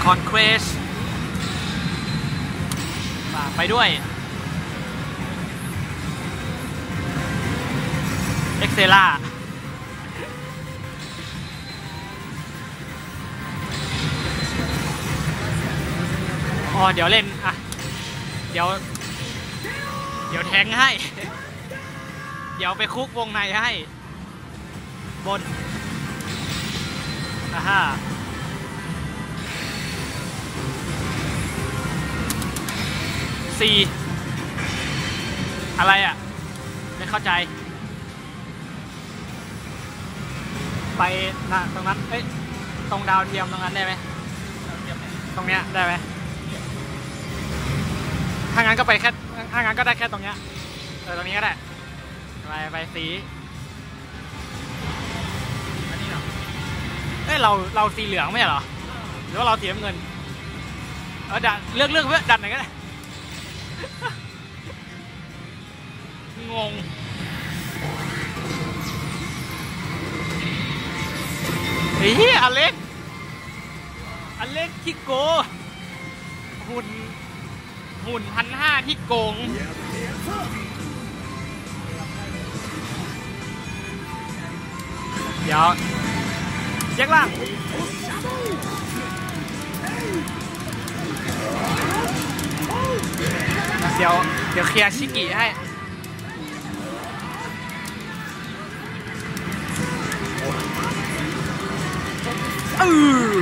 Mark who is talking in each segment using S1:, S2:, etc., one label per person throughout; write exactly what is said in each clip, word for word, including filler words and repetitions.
S1: อนเควสไปด้วยเอ็กเซล่าอ๋อเดี๋ยวเล่นอ่ะเดี๋ยวเดี๋ยวแทงให้เดี๋ยวไปคุกวงในให้บนอ่าฮะสี่อะไรอ่ะไม่เข้าใจไปนะตรงนั้นเอ้ยตรงดาวเทียมตรงนั้นได้ไหมตรงเนี้ยได้ไหมถ้างั้นก็ไปแค่ถ้างั้นก็ได้แค่ตรงเนี้ยเออตรงนี้ก็ได้ไปไปสีอันนี้เหรอเอ้ยเราเราสีเหลืองไม่ใช่เหรอหรือว่าเราสีน้ำเงินเออดันเลือกเลือกเพื่อดันไหนก็ได้งงเฮ้ยอเล็กอเล็กที่โกหุ่นหุ่นพันห้าที่โกงเดี๋ยวแยกล่างเดี๋ยวเดี๋ยวเคลียร์ชิกิให้เออ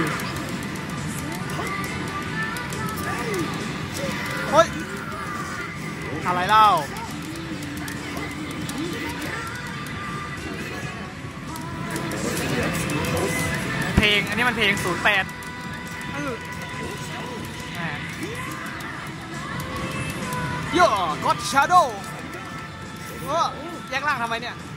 S1: เฮ้ยอะไรเล่าเพลงอันนี้มันเพลงศูนย์แปดโย่ก็อดชาโดว์เออแยกล่างทำไมเนี่ย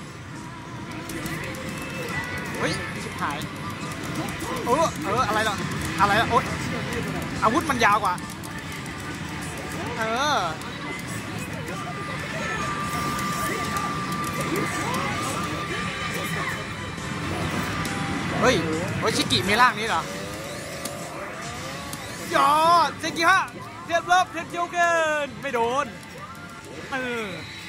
S1: เฮ้ยชิบหายเออเอออะไรล่ะอะไรล่ะโอ๊ยอาวุธมันยาวกว่าเออเฮ้ยเฮ้ยชิกิมีร่างนี้เหรอยอดเซกิฮะเทียบรับเทียบเจียวเกินไม่โดนเออ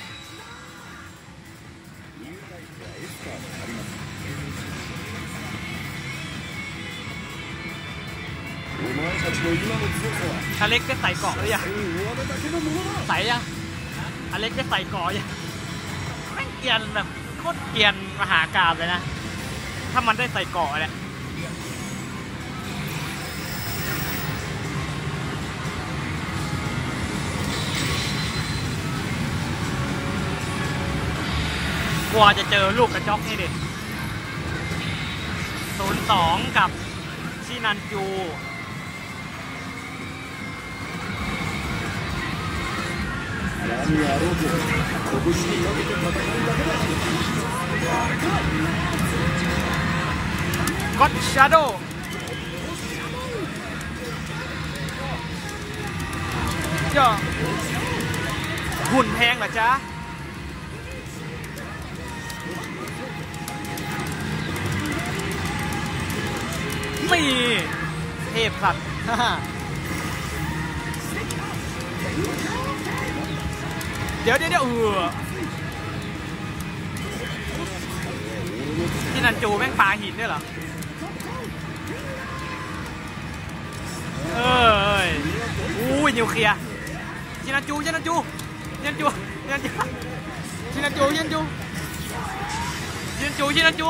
S1: อเล็กได้ใส่เกาะหรือยังใส่ยังอเล็กได้ใส่เกาะยังแม่งเกียนแบบโคตรเกียนมหากาพย์เลยนะถ้ามันได้ใส่เกาะเนี่ยกลัวจะเจอลูกกระจอกนี่ดิศูนย์สองกับชินันจูก็อดชาโดว์ย่อหุ่นแพงเหรอจ๊ะไม่เทพสัตว์เดี๋ยวเดี๋ยวเดี๋ยวเออที่นันจูแม่งปลาหินด้วยเหรอเอออู้ยนิวเคลียร์ที่นันจูที่นันจูที่นันจูที่นันจูที่นันจูที่นันจูที่นันจูที่นันจู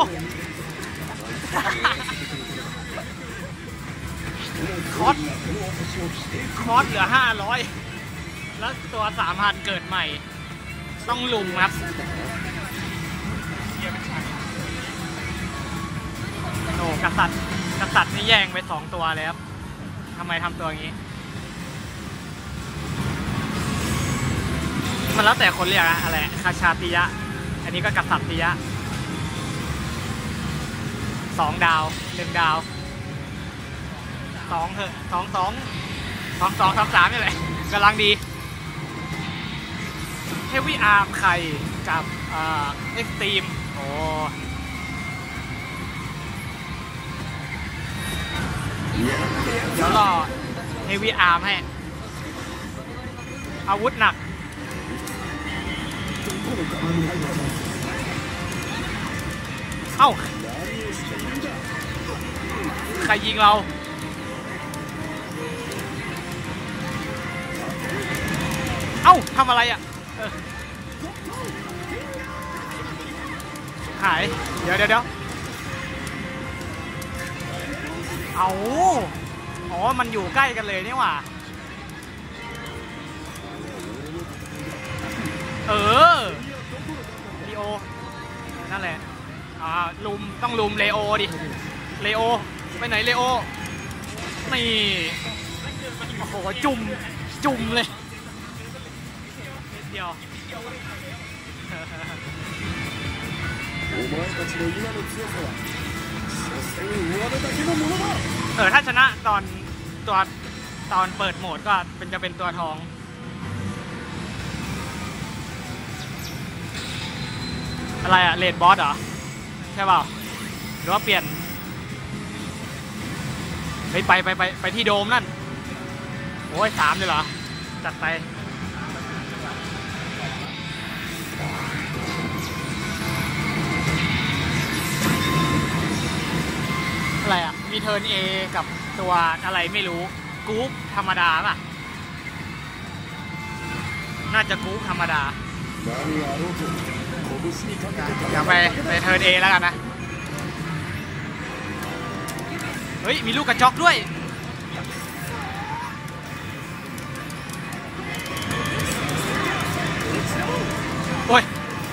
S1: คอสคอสเหลือห้าร้อยแล้วตัวสามพันเกิดใหม่ต้องลุมครับโอ้กษัตริย์กษัตริย์นี่แย่งไปสองตัวเลยครับทำไมทำตัวอย่างนี้มันแล้วแต่คนเรียกอะอะไรคาชาติยะอันนี้ก็กษัตริยะสองดาวหนึ่งดาวสองเหอะสองสองสองสองสามสามนี่แหละกำลังดีเฮฟวี่อาร์มไข่กับเอ็กซ์ตรีมโอ้เดี๋ยวรอเฮฟวี่อาร์มให้อาวุธหนักเอ้าใครยิงเราเอ้าทำอะไรอ่ะหายเดี๋ยวเดี๋ยวเดี๋ยวเอาอ๋อมันอยู่ใกล้กันเลยนี่หว่าเออลีโอนั่นแหละอ่าลุมต้องลุมเลโอดิเลโอไปไหนเลโอนี่โอ้โหจุ่มจุ่มเลยเดียวเออถ้าชนะตอนตัวตอนเปิดโหมดก็เป็นจะเป็นตัวทองอะไรอะเลดบอสเหรอใช่เปล่าหรือว่าเปลี่ยนไปไปไปไปไปที่โดมนั่นโอ้ยสามเลยเหรอจัดไปอะไรอ่ะมีเทิร์น A กับตัวอะไรไม่รู้กู๊ปธรรมดาป่ะน่าจะกู๊ปธรรมดาอย่าไปไปเทิร์น A แล้วกันนะเฮ้ยมีลูกกระจอกด้วยโอ้ย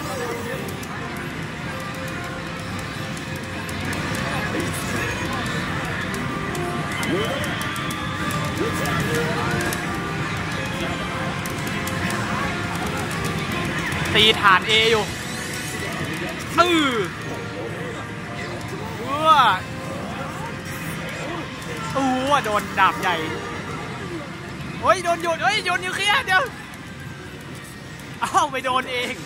S1: ตีฐาน A อยู่อือว้าอู้วโดนดาบใหญ่เฮ้ยโดนโยนเฮ้ยโยนนิวเคลียร์เดี๋ยวเอาไปโดนเอง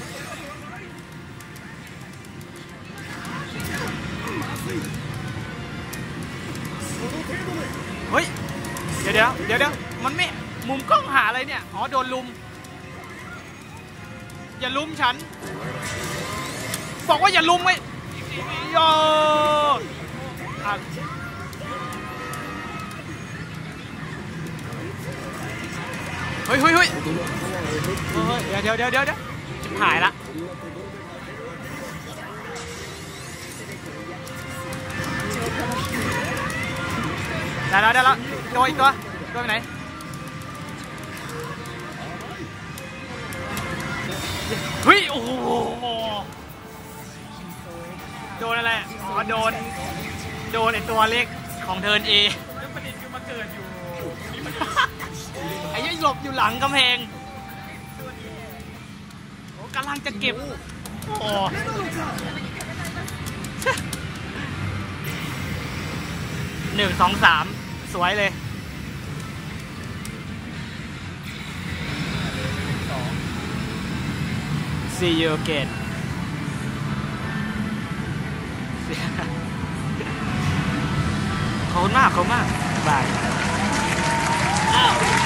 S1: เฮ้ยเดี๋ยวเดี๋ยวเดี๋ยวเดี๋ยวมันไม่มุมกล้องหาอะไรเนี่ยอ๋อโดนลุมอย่าลุมฉันบอกว่าอย่าลุมไว้โย่เฮ้ยเฮ้ยเฮ้ยเดี๋ยวเดี๋ยวเดี๋ยวเดี๋ยวชิบหายละได้แล้วได้แล้วโดนอีกตัวโดนไปไหนเฮ้ยโอ้โหโดนอะไรอ๋อโดนโดนไอตัวเล็กของเทิร์น A ประเด็นคือมาเกิดอยู่ไอ้ยัยหลบอยู่หลังกำแพงโอ้กำลังจะเก็บโอ้หนึ่งสองสามสวยเลยSee you again ขอบคุณมากขอบคุณมากบาย